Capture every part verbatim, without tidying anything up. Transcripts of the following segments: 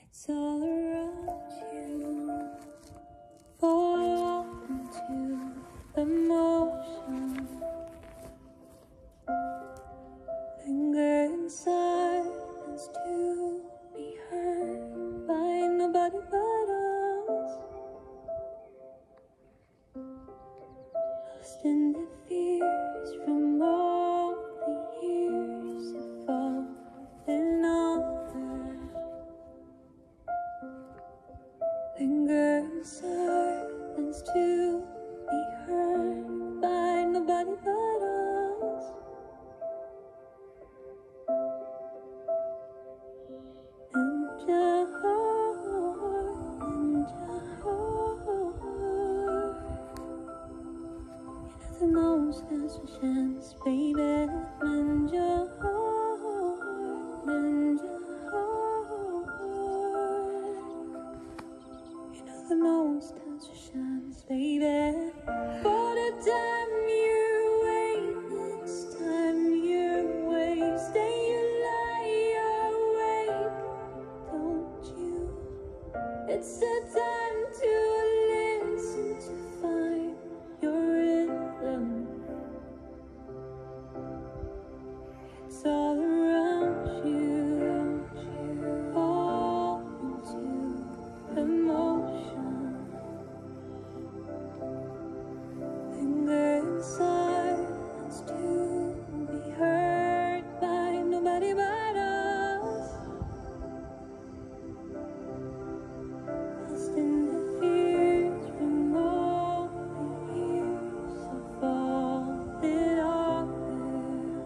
It's all around you. Fall into emotion. Linger in silence to be heard by nobody but us. Lost in the fears from all the years of falling under. Linger in silence to be heard by nobody but us. And your heart, and your heart. You're nothing knows there's a chance, baby. And your heart, and your heart. You know the most stands a chance, baby. For the time you wait, it's time you waste. And you lie awake, don't you? It's the time to listen, to find your rhythm. It's all around you. Fall into emotion. Linger in silence to be heard by nobody but us. Lost in the fears from all the years of falling under.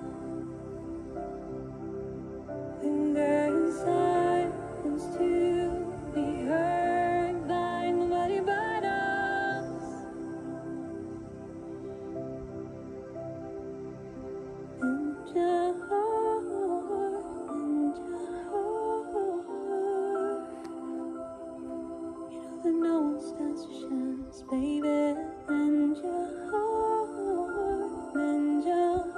Linger in silence to be heard by nobody but us. And your heart, and your heart. You know that no one stands a chance, baby. And your heart, and your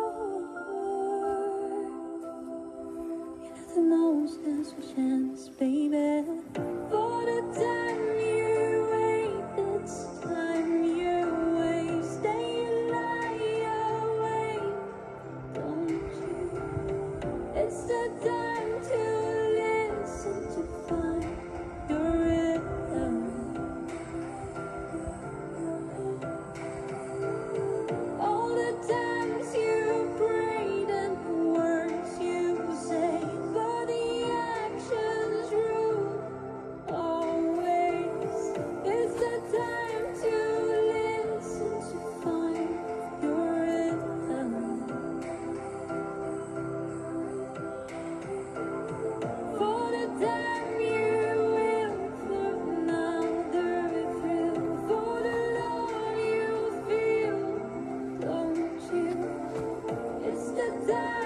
heart. You know that no one stands a chance, baby. For the time you wait, it's time you waste. And you lie awake, don't you? It's the time to listen, to find your rhythm. All the times you prayed and the words you say, but the actions rule always. It's the time to listen, to find your rhythm. For the time you will for another thrill, for the love you feel, don't you? It's the time.